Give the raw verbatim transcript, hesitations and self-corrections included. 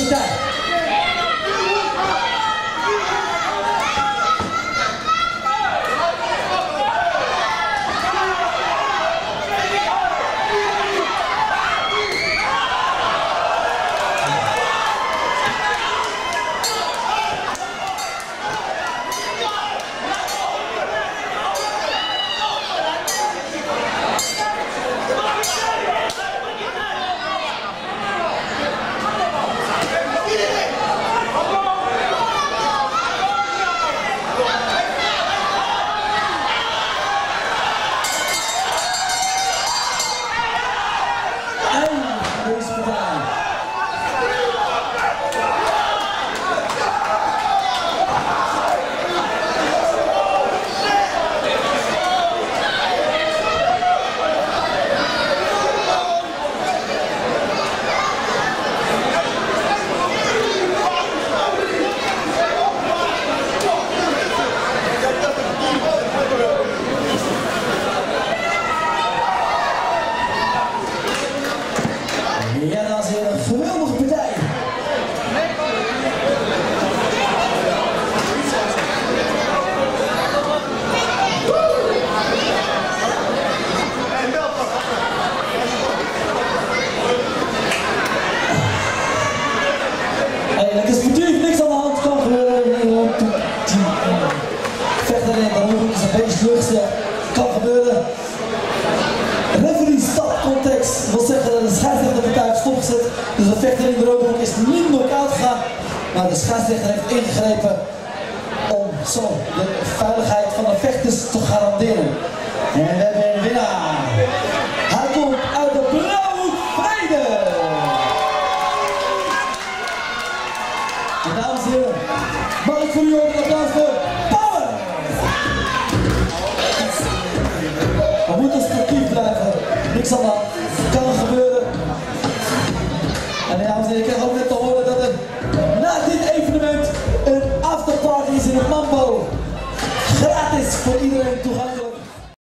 partij. Ja, dames en heren, een geweldige partij. Hey, er is sportief niks aan de hand, kan gebeuren. Vechten in de hoek is een beetje luchtstijl, kan gebeuren. Referee stap context wil zeggen dat de scheidsrechter de partij heeft stopgezet. Dus de vechter in de rode hoek is niet knock-out gegaan. Maar de scheidsrechter heeft ingegrepen om zo de veiligheid van de vechters te garanderen. En we hebben een winnaar. Hij komt uit de blauwe hoek, Vrede. En dames en heren, mag ik voor u ook een applaus voor Power. We moeten sportief blijven. Niks aan de hand. Kan gebeuren. En dames en heren, ik krijg ook net te horen dat er na dit evenement een afterparty is in het Mambo. Gratis voor iedereen toe.